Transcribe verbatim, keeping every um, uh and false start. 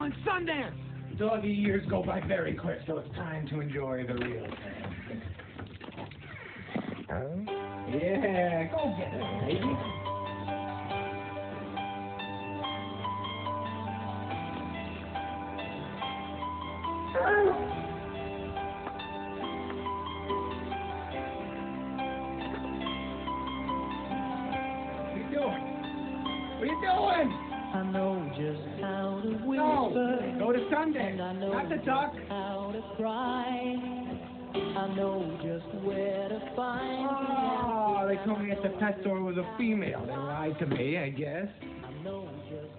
on Sundance. Doggy years go by very quick, so it's time to enjoy the real thing. Yeah, go get it, baby. What are you doing? What are you doing? I know just how to whisper. No, go to Sundance, and I know not the duck. just how to cry. I know just where to find Oh, the they told me at the pet store it was a female. They lied to me, I guess. I know just